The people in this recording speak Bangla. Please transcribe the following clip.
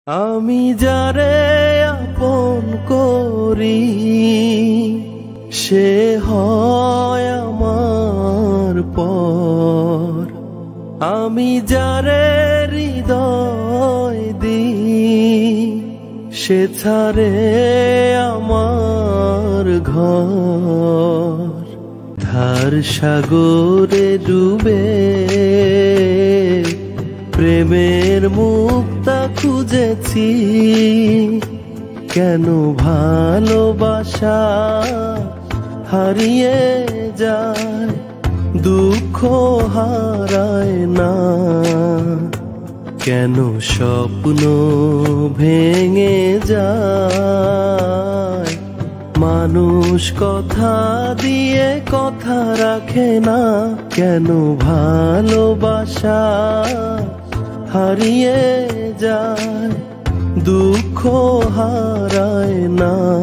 আমি যারে আপন করি সে হয় আমার পর। আমি যারে হৃদয় দিই সে ছাড়ে আমার ঘর। ধার সাগরে ডুবে প্রেমের মুক্তা খুঁজেছি, কেন ভালোবাসা হারিয়ে যায়, দুঃখ হারায় না, কেন স্বপ্ন ভেঙে যায়, মানুষ কথা দিয়ে কথা রাখে না, কেন ভালোবাসা হারিয়ে যায়, দুঃখ হারায় না।